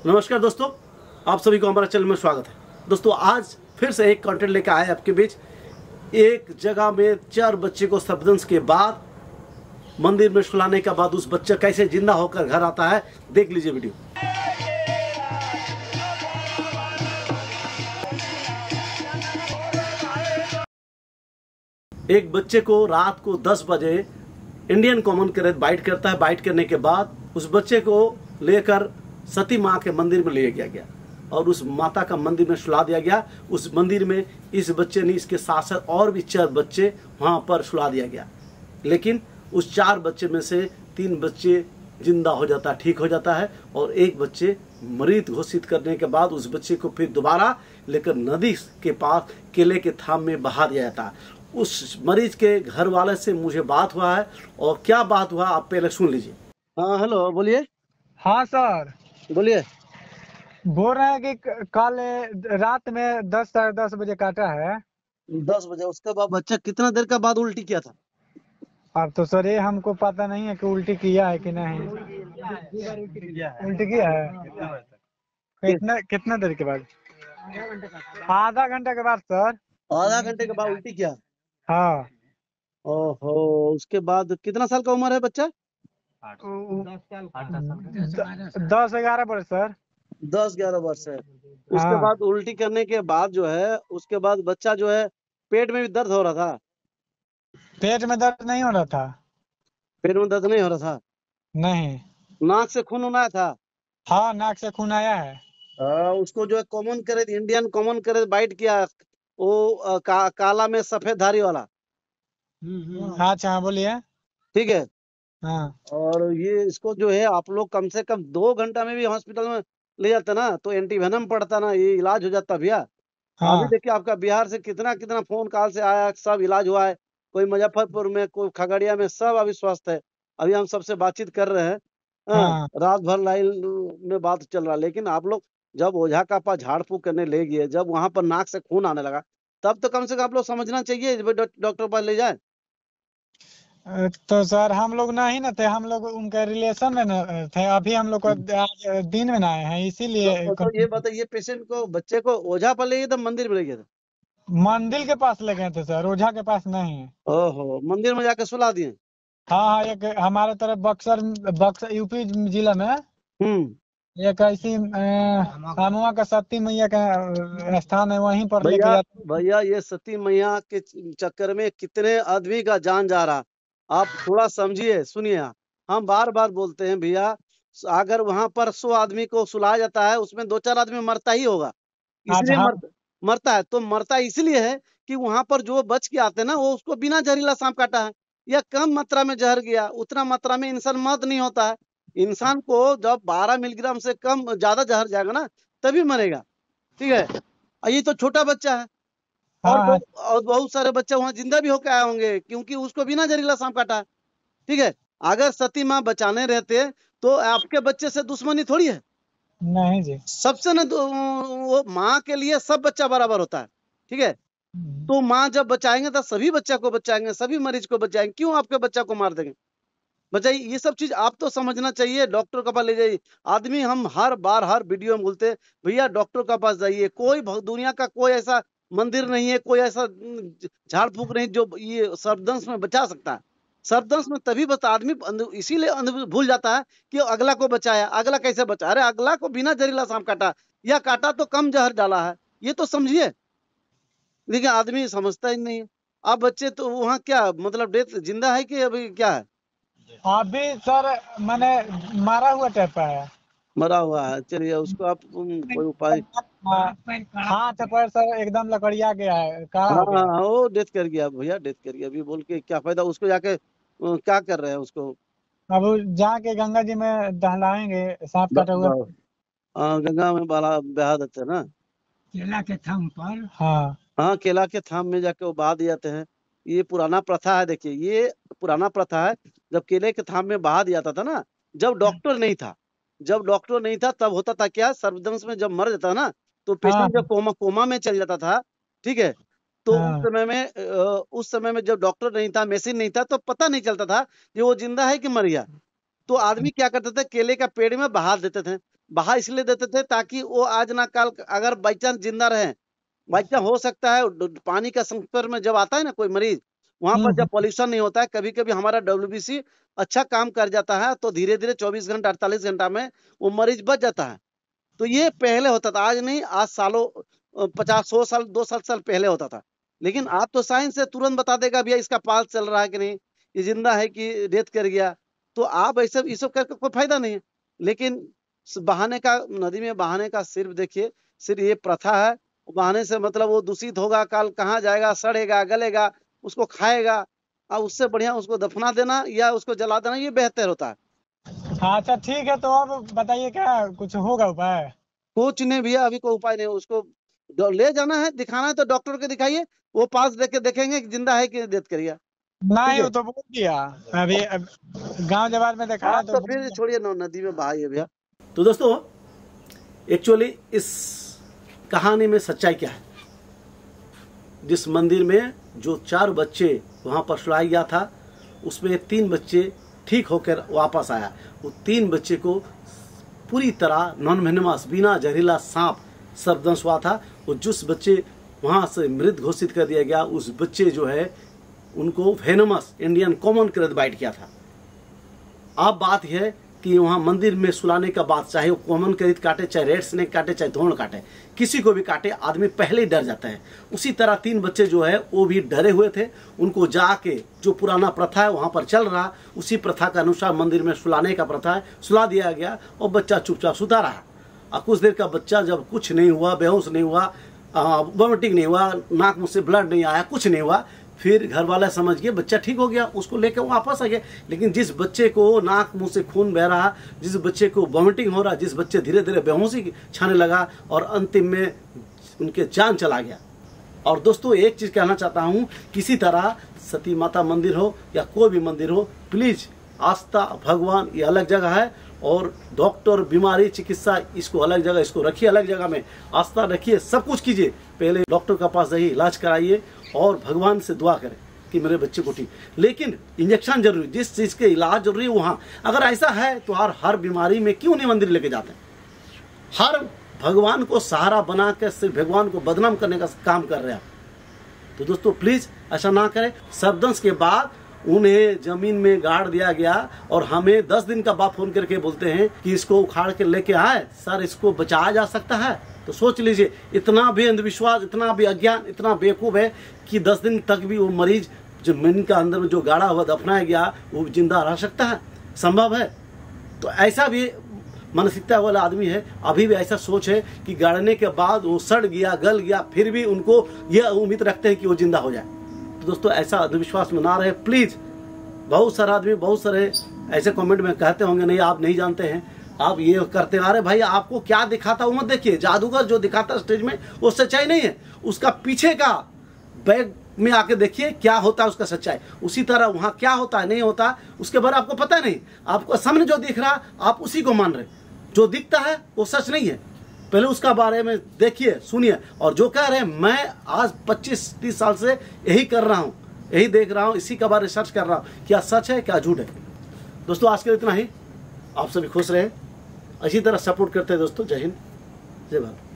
नमस्कार दोस्तों, आप सभी को हमारे चैनल में स्वागत है। दोस्तों आज फिर से एक कंटेंट लेकर आए आपके बीच। एक जगह में 4 बच्चे को सर्पदंश के बाद मंदिर में सुलाने के बाद उस बच्चा कैसे जिंदा होकर घर आता है, देख लीजिए वीडियो। एक बच्चे को रात को 10 बजे इंडियन कॉमन करेक्ट बाइट करता है। बाइट करने के बाद उस बच्चे को लेकर सती माँ के मंदिर में ले गया और उस माता का मंदिर में सुला दिया गया। उस मंदिर में इस बच्चे ने, इसके साथ साथ और भी 4 बच्चे वहां पर सुला दिया गया। लेकिन उस 4 बच्चे में से 3 बच्चे जिंदा हो जाता है, ठीक हो जाता है, और एक बच्चे मृत घोषित करने के बाद उस बच्चे को फिर दोबारा लेकर नदी के पास केले के थाम में बहा दिया जाता है। उस मरीज के घर वाले से मुझे बात हुआ है, और क्या बात हुआ आप पहले सुन लीजिए। हाँ हेलो, बोलिए। हाँ सर, बोलिए। बोल रहे हैं कि कल रात में 10 साढ़े 10 बजे काटा है। 10 बजे, उसके बाद बच्चा कितना देर का बाद उल्टी किया था? अब तो सर ये हमको पता नहीं है कि उल्टी किया है कि नहीं। उल्टी किया है कितना देर के बाद? आधा घंटे के बाद सर। आधा घंटे के बाद उल्टी किया? हाँ। ओहो, उसके बाद कितना साल का उम्र है बच्चा? 10-11 वर्ष सर। 10-11 वर्ष है। उसके हाँ। बाद उल्टी करने के बाद जो है, उसके बाद बच्चा जो है पेट में भी दर्द हो रहा था? पेट में दर्द नहीं हो रहा था। पेट में दर्द नहीं हो रहा था? नहीं। नाक से खून आया था? हाँ, नाक से खून आया है। उसको जो है कॉमन करे, इंडियन कॉमन करे बाइट किया, वो काला में सफेद धारी वाला। अच्छा हाँ, बोलिए। ठीक है। हाँ। और ये इसको जो है आप लोग कम से कम 2 घंटा में भी हॉस्पिटल में ले जाते ना, तो एंटीवेनम पड़ता ना, ये इलाज हो जाता भैया। अभी हाँ। देखिए आपका बिहार से कितना कितना फोन कॉल से आया, सब इलाज हुआ है। कोई मुजफ्फरपुर में, कोई खगड़िया में, सब अभी स्वस्थ है। अभी हम सबसे बातचीत कर रहे हैं। हाँ। रात भर लाइन में बात चल रहा है। लेकिन आप लोग जब ओझा का पास झाड़ फूक करने ले गए, जब वहां पर नाक से खून आने लगा, तब तो कम से कम आप लोग समझना चाहिए डॉक्टर पास ले जाए। तो सर हम लोग नहीं ना थे, हम लोग उनके रिलेशन में न थे। अभी हम लोग को आज दिन में ना आए हैं, इसीलिए तो ये बताइए, पेशेंट को, बच्चे को ओझा पर ले गए थे, मंदिर में ले गए थे? मंदिर के पास ले गए थे सर, ओझा के पास नहीं। ओहो, मंदिर में जाके सुला दिए? हाँ हाँ, एक हमारे तरफ बक्सर यूपी जिला में एक ऐसी अमुआ का सती मैया का स्थान है, वहीं पर लेके भैया जाते। भैया, ये सती मैया के चक्कर में कितने आदमी का जान जा रहा। आप थोड़ा समझिए, सुनिए। हम बार बार बोलते हैं भैया, अगर वहां पर 100 आदमी को सुलाया जाता है, उसमें 2-4 आदमी मरता ही होगा। अच्छा इसलिए हाँ। मरता है। तो मरता इसलिए है कि वहां पर जो बच के आते हैं ना, वो उसको बिना जहरीला सांप काटा है, या कम मात्रा में जहर गया, उतना मात्रा में इंसान मौत नहीं होता है। इंसान को जब 12 मिलीग्राम से कम ज्यादा जहर जाएगा ना, तभी मरेगा। ठीक है। ये तो छोटा बच्चा है, और हाँ। हाँ। बहुत सारे बच्चे वहां जिंदा भी होकर आए होंगे, क्योंकि उसको बिना जहरीला सांप काटा है। ठीक है। अगर सती माँ बचाने रहते तो आपके बच्चे से दुश्मनी थोड़ी है। नहीं जी। सबसे न वो माँ के लिए सब बच्चा बराबर होता है। ठीक है। तो माँ जब बचाएंगे तो सभी बच्चा को बचाएंगे, सभी मरीज को बचाएंगे। क्यों आपके बच्चा को मार देंगे? बताइए, ये सब चीज आप तो समझना चाहिए। डॉक्टर के पास ले जाइए। आदमी हम हर बार हर वीडियो में बोलते हैं, भैया डॉक्टर के पास जाइए। कोई दुनिया का कोई ऐसा मंदिर नहीं है, कोई ऐसा झाड़ फूक नहीं जो ये सर्पदंश में बचा सकता है। सर्पदंश में तभी बता आदमी इसीलिए भूल जाता है कि अगला को बचाया। अगला कैसे बचा? अरे अगला को बिना जहरीला सांप काटा, या काटा तो कम जहर डाला है, ये तो समझिए। लेकिन आदमी समझता ही नहीं है। आप बच्चे तो वहाँ क्या मतलब डेथ, जिंदा है कि अभी क्या है? अभी सर मैंने मारा हुआ टाइप का है। मरा हुआ है। चलिए, उसको आप कोई उपाय। हाथ पर सर एकदम लकड़िया गया है, कहा हाँ हो गया है। हाँ, वो डेथ कर गया भैया, डेथ कर गया। अभी बोल के क्या फायदा? उसको जाके क्या कर रहे हैं उसको? अब जाके गंगा जी में दहलाएंगे सांप काटा हुआ। गंगा में बाला बहा देते हैं ना। केला के थम पर। हाँ। हाँ, केला के थाम में जाके वो बहा दिए जाते हैं। ये पुराना प्रथा है। देखिए, ये पुराना प्रथा है। जब केले के थाम में बहा दिया जाता था ना, जब डॉक्टर नहीं था, तब होता था क्या, सर्पदंश में जब मर जाता ना, तो हाँ। पेशेंट जब कोमा में चल जाता था। ठीक है। तो हाँ। उस समय में जब डॉक्टर नहीं था, मशीन नहीं था, तो पता नहीं चलता था कि वो जिंदा है कि मर गया। तो आदमी क्या करते थे, केले का पेड़ में बहा देते थे। बहा इसलिए देते थे ताकि वो आज ना कल अगर बाई चांस जिंदा रहे, बाई चांस हो सकता है पानी का संपर्क में जब आता है ना कोई मरीज, वहां पर जब पॉल्यूशन नहीं होता है, कभी कभी हमारा WBC अच्छा काम कर जाता है, तो धीरे धीरे 24 घंटा 48 घंटा में वो मरीज बच जाता है। तो ये पहले होता था, आज नहीं, आज सालों 50-100 साल 200 साल पहले होता था। लेकिन आप तो साइंस से तुरंत बता देगा भैया इसका पाल्स चल रहा है कि नहीं, ये जिंदा है कि डेथ कर गया। तो आप ऐसे ये सब करके कोई फायदा नहीं है। लेकिन बहाने का, नदी में बहाने का सिर्फ देखिए, सिर्फ ये प्रथा है। बहाने से मतलब वो दूषित होगा, कल कहाँ जाएगा, सड़ेगा, गलेगा, उसको खाएगा, और उससे बढ़िया उसको दफना देना या उसको जला देना, ये बेहतर होता है। अच्छा ठीक है, तो अब बताइए क्या कुछ होगा उपाय? कुछ नहीं भैया, अभी कोई उपाय नहीं। उसको ले जाना है, दिखाना है तो डॉक्टर को दिखाइए, वो पास देख के देखेंगे कि जिंदा है कि डेथ करिए। नहीं, वो तो बोल दिया अभी गांव जवार में देखा तो फिर छोड़िए, नदी में बहाइए भैया। तो दोस्तों, एक्चुअली इस कहानी में सच्चाई क्या है? जिस मंदिर में जो 4 बच्चे वहां पर सुलाया गया था, उसमें 3 बच्चे ठीक होकर वापस आया। वो 3 बच्चे को पूरी तरह नॉन वेनमस, बिना जहरीला सांप सर्पदंश हुआ था। और जिस बच्चे वहां से मृत घोषित कर दिया गया, उस बच्चे जो है उनको venomous Indian common krait bite किया था। अब बात यह है कि वहां मंदिर में सुलाने का बात, चाहे वो कॉमन क्रेड काटे, चाहे रेड स्नेक काटे, चाहे धोण काटे, किसी को भी काटे, आदमी पहले ही डर जाता है। उसी तरह 3 बच्चे जो है वो भी डरे हुए थे। उनको जाके जो पुराना प्रथा है वहां पर चल रहा, उसी प्रथा के अनुसार मंदिर में सुलाने का प्रथा है, सुला दिया गया और बच्चा चुपचाप सुता रहा। और कुछ देर का बच्चा जब कुछ नहीं हुआ, बेहोश नहीं हुआ, वॉमिटिंग नहीं हुआ, नाक मुंह से ब्लड नहीं आया, कुछ नहीं हुआ, फिर घर वाला समझ गए बच्चा ठीक हो गया, उसको लेकर वापस आ गए। लेकिन जिस बच्चे को नाक मुंह से खून बह रहा, जिस बच्चे को वॉमिटिंग हो रहा, जिस बच्चे धीरे धीरे बेहोशी छाने लगा और अंतिम में उनके जान चला गया। और दोस्तों, एक चीज कहना चाहता हूं, किसी तरह सती माता मंदिर हो या कोई भी मंदिर हो, प्लीज आस्था भगवान ये अलग जगह है, और डॉक्टर बीमारी चिकित्सा इसको अलग जगह, इसको रखिए अलग जगह में, आस्था रखिए, सब कुछ कीजिए। पहले डॉक्टर के पास जाइए, इलाज कराइए और भगवान से दुआ करें कि मेरे बच्चे को ठीक। लेकिन इंजेक्शन जरूरी, जिस चीज के इलाज जरूरी है वहां, अगर ऐसा है तो हर बीमारी में क्यों नहीं मंदिर लेके जाते हैं? हर भगवान को सहारा बना कर सिर्फ भगवान को बदनाम करने का काम कर रहे हैं। तो दोस्तों प्लीज ऐसा ना करें। सर्पदंश के बाद उन्हें जमीन में गाड़ दिया गया और हमें 10 दिन का बाद फोन करके बोलते हैं कि इसको उखाड़ के लेके आए, सर इसको बचाया जा सकता है। तो सोच लीजिए, इतना भी अंधविश्वास, इतना भी अज्ञान, इतना बेवकूफ है कि 10 दिन तक भी वो मरीज जमीन का अंदर में जो गाड़ा हुआ दफनाया गया वो जिंदा रह सकता है? संभव है? तो ऐसा भी मानसिकता वाला आदमी है, अभी भी ऐसा सोच है कि गाड़ने के बाद वो सड़ गया, गल गया, फिर भी उनको ये उम्मीद रखते हैं कि वो जिंदा हो जाए। तो दोस्तों, ऐसा अंधविश्वास में ना रहे प्लीज। बहुत सारा आदमी, बहुत सारे ऐसे कमेंट में कहते होंगे नहीं आप नहीं जानते हैं, आप ये करते आ रहे। भाई आपको क्या दिखाता वो मत देखिए। जादूगर जो दिखाता स्टेज में वो सच्चाई नहीं है, उसका पीछे का बैग में आके देखिए क्या होता है उसका सच्चाई। उसी तरह वहां क्या होता है नहीं होता उसके बारे आपको पता नहीं। आपको सामने जो दिख रहा आप उसी को मान रहे, जो दिखता है वो सच नहीं है। पहले उसका बारे में देखिए, सुनिए। और जो कह रहे हैं मैं आज 25-30 साल से यही कर रहा हूँ, यही देख रहा हूँ, इसी का बारे में सर्च कर रहा हूँ, क्या सच है क्या झूठ है। दोस्तों आज के लिए इतना ही। आप सभी खुश रहे, इसी तरह सपोर्ट करते हैं दोस्तों। जय हिंद, जय भारत।